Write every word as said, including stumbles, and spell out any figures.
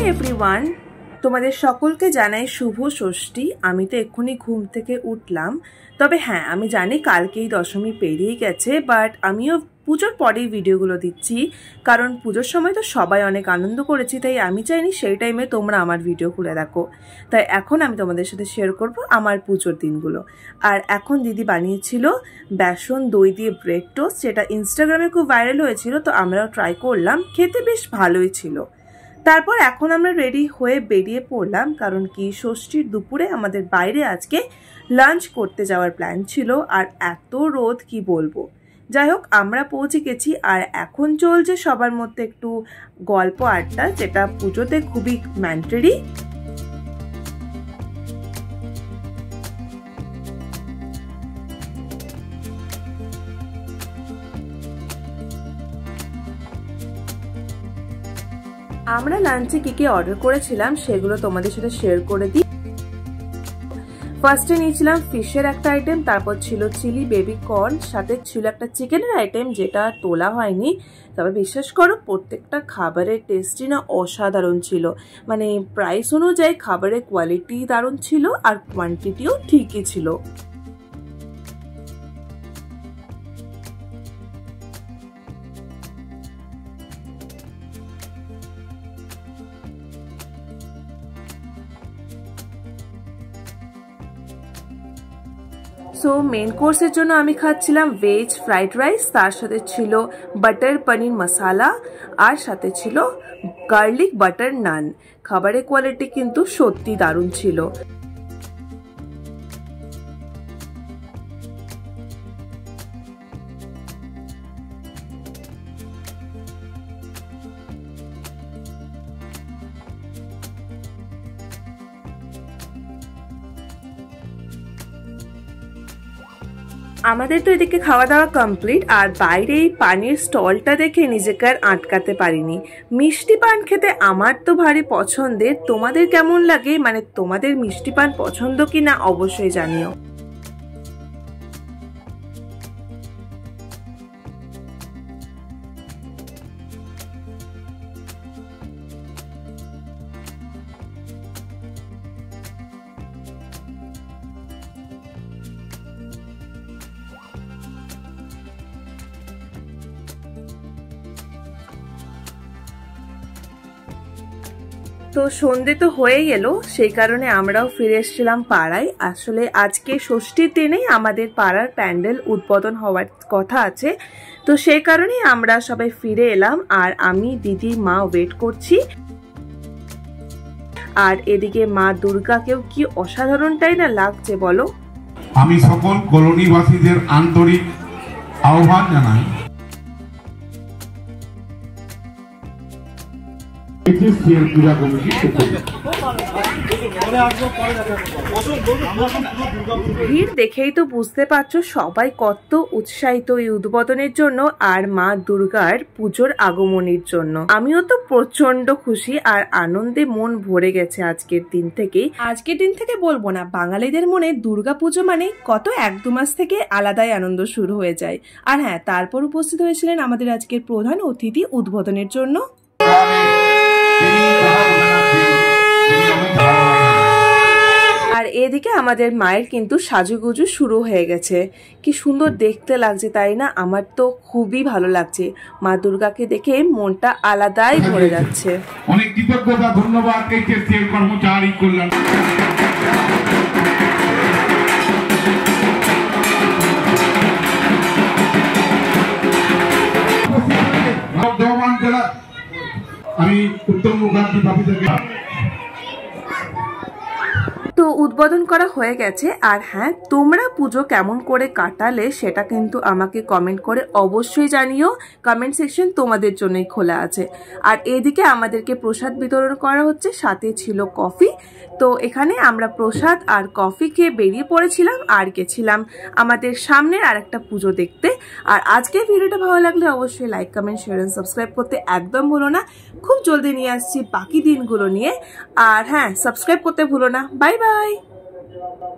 Everyone, তোমাদের সকলকে জানাই শুভ ষষ্ঠী। আমি তো এক্ষুনি ঘুম থেকে উঠলাম, তবে হ্যাঁ আমি জানি কালকেই দশমী পেরিয়ে গেছে, বাট আমিও পুজোর পরেই ভিডিওগুলো দিচ্ছি, কারণ পুজোর সময় তো সবাই অনেক আনন্দ করেছি, তাই আমি চাইনি সেই টাইমে তোমরা আমার ভিডিও খুলে রাখো। তাই এখন আমি তোমাদের সাথে শেয়ার করব আমার পুজোর দিনগুলো। আর এখন দিদি বানিয়েছিল বেসন দই দিয়ে ব্রেড টোস্ট, যেটা ইনস্টাগ্রামে খুব ভাইরাল হয়েছিল, তো আমরাও ট্রাই করলাম, খেতে বেশ ভালোই ছিল। তারপর এখন আমরা রেডি হয়ে বেরিয়ে পড়লাম, কারণ কি ষষ্ঠীর দুপুরে আমাদের বাইরে আজকে লাঞ্চ করতে যাওয়ার প্ল্যান ছিল। আর এত রোদ কি বলবো, যাই হোক আমরা পৌঁছে গেছি। আর এখন চলছে সবার মধ্যে একটু গল্প আড্ডা, যেটা পুজোতে খুবই ম্যান্ডেটরি। আমরা লাঞ্চে কি কি অর্ডার করেছিলাম সেগুলো তোমাদের সাথে শেয়ার করে দিই। ফার্স্টে নিয়েছিলাম ফিশের একটা আইটেম, তারপর ছিল চিলি বেবি কর্ন, সাথে ছিল একটা চিকেনের আইটেম যেটা তোলা হয়নি। তবে বিশ্বাস করো প্রত্যেকটা খাবারের টেস্টই না অসাধারণ ছিল, মানে প্রাইস অনুযায়ী খাবারের কোয়ালিটি দারুণ ছিল আর কোয়ান্টিটিও ঠিকই ছিল। সো মেন কোর্সের জন্য আমি খাচ্ছিলাম ভেজ ফ্রাইড রাইস, তার সাথে ছিল বাটার পনির মশালা, আর সাথে ছিল গার্লিক বাটার নান। খাবারের কোয়ালিটি কিন্তু সত্যি দারুণ ছিল। আমাদের তো এদিকে খাওয়া দাওয়া কমপ্লিট, আর বাইরে এই পানির স্টলটা দেখে নিজেকে আর আটকাতে পারিনি। মিষ্টি পান খেতে আমার তো ভারী পছন্দের, তোমাদের কেমন লাগে, মানে তোমাদের মিষ্টি পান পছন্দ কিনা অবশ্যই জানিও। তো সন্ধে তো হয়ে গেল, সেই কারণে আমরাও ফিরে এসেছিলাম পাড়ায়। আসলে আজকে ষষ্ঠীর দিনেই আমাদের পাড়ার প্যান্ডেল উদ্বোধন হওয়ার কথা আছে, তো সেই কারণেই আমরা সবাই ফিরে এলাম। আর আমি দিদি মা ওয়েট করছি। আর এদিকে মা দুর্গাকেও কি অসাধারণটাই না লাগছে বলো। আমি সকল কলোনিবাসীদের আন্তরিক আহ্বান জানাই ভিড় দেখেই তো বুঝতে পারছো সবাই কত উৎসাহিত এই উদ্বোধনের জন্য আর মা দুর্গার পুজোর আগমনের জন্য। আমিও তো প্রচন্ড খুশি আর আনন্দে মন ভরে গেছে আজকের দিন থেকে। আজকের দিন থেকে বলবো না, বাঙালিদের মনে দুর্গা পুজো মানে কত এক দু মাস থেকে আলাদাই আনন্দ শুরু হয়ে যায়। আর হ্যাঁ, তারপর উপস্থিত হয়েছিলেন আমাদের আজকের প্রধান অতিথি উদ্বোধনের জন্য। আর এদিকে আমাদের মায়ের কিন্তু সাজুগুজু শুরু হয়ে গেছে। কি সুন্দর দেখতে লাগছে তাই না? আমার তো খুবই ভালো লাগছে, মা দুর্গাকে দেখে মনটা আলাদাই ভরে যাচ্ছে। অনেক কৃতজ্ঞতা, ধন্যবাদ এইচএসসিএল কর্মচারী কল্যাণ। আমি উত্তম মুখার্জি ভাবি থেকে। তো উদ্বোধন করা হয়ে গেছে। আর হ্যাঁ, তোমরা পুজো কেমন করে কাটালে সেটা কিন্তু আমাকে কমেন্ট করে অবশ্যই জানিও। কমেন্ট সেকশন তোমাদের জন্যই খোলা আছে। আর এদিকে আমাদেরকে প্রসাদ বিতরণ করা হচ্ছে, সাথে ছিল কফি। তো এখানে আমরা প্রসাদ আর কফি খেয়ে বেরিয়ে পড়েছিলাম আর গেছিলাম আমাদের সামনের আর একটা পুজো দেখতে। আর আজকের ভিডিওটা ভালো লাগলে অবশ্যই like comment share and subscribe করতে একদম ভুলো না। খুব জলদি নিয়ে আসছি বাকি দিনগুলো নিয়ে। আর হ্যাঁ, সাবস্ক্রাইব করতে ভুলো না। Bye by.